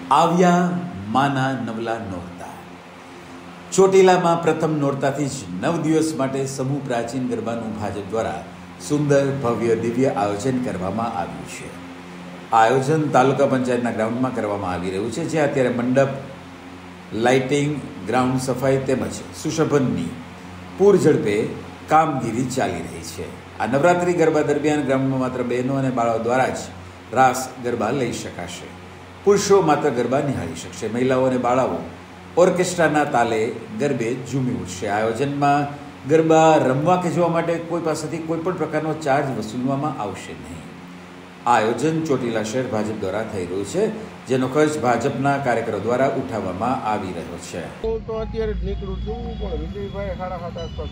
આવ્યા માના નવલા નોરતા। ચોટીલામાં પ્રથમ નોરતાથી જ 9 દિવસ માટે સમૂહ પ્રાચીન ગરબાનું ભાજપ દ્વારા સુંદર ભવ્ય દિવ્ય આયોજન કરવામાં આવ્યું છે। આયોજન તાલુકા પંચાયતના ગ્રાઉન્ડમાં કરવામાં આવી રહ્યું છે, જ્યાં અત્યારે મંડપ, લાઇટિંગ, ગ્રાઉન્ડ સફાઈ તેમજ સુશોભનની પૂરઝડપે કામગીરી ચાલી રહી છે। આ નવરાત્રિ ગરબા દરમિયાન ગ્રાઉન્ડમાં માત્ર બહેનો અને બાળકો દ્વારા જ રાસ ગરબા લઈ શકાશે। પુરુષો માત્ર ગરબા નિહાળી શકશે। મહિલાઓ અને બાળકો ઓર્કેસ્ટ્રાના તાલે ગરબે ઝૂમી ઉઠશે। આયોજનમાં ગરબા રમવા કે જોવા માટે કોઈ પાસેથી કોઈ પણ પ્રકારનો ચાર્જ વસૂલવામાં આવશે નહીં। આ આયોજન ચોટીલા શહેર ભાજપ દ્વારા થઈ રહ્યું છે, જેનો ખર્ચ ભાજપના કાર્યકરો દ્વારા ઉઠાવવામાં આવી રહ્યો છે। હું તો અત્યારે જ નીકળું છું, પણ વિજયભાઈ 7:30 આસપાસ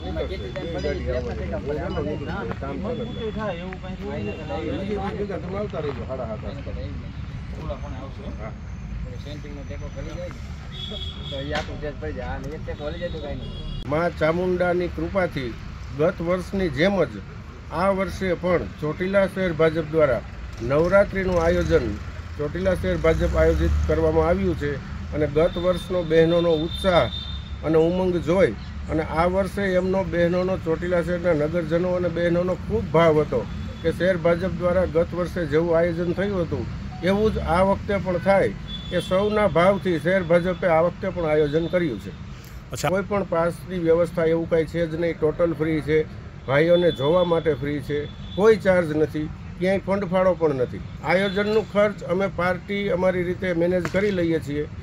માં ચામુંડાની કૃપાથી ગત વર્ષની જેમ જ આ વર્ષે પણ ચોટીલા શહેર ભાજપ દ્વારા નવરાત્રિનું આયોજન ચોટીલા શહેર ભાજપ આયોજિત કરવામાં આવ્યું છે। અને ગત વર્ષનો બહેનોનો ઉત્સાહ અને ઉમંગ જોઈ અને આ વર્ષે એમનો બહેનોનો ચોટીલા શહેરના નગરજનો અને બહેનોનો ખૂબ ભાવ હતો કે શહેર ભાજપ દ્વારા ગત વર્ષે જેવું આયોજન થયું હતું એવું જ આ વખતે પણ થાય કે સૌના ભાવથી શહેર ભાજપે આ વખતે પણ આયોજન કર્યું છે। કોઈ પણ પાસની વ્યવસ્થા એવું કાંઈ છે જ નહીં, ટોટલ ફ્રી છે, ભાઈઓને જોવા માટે ફ્રી છે, કોઈ ચાર્જ નથી, ક્યાંય ફંડ ફાળો પણ નથી। આયોજનનું ખર્ચ અમે પાર્ટી અમારી રીતે મેનેજ કરી લઈએ છીએ।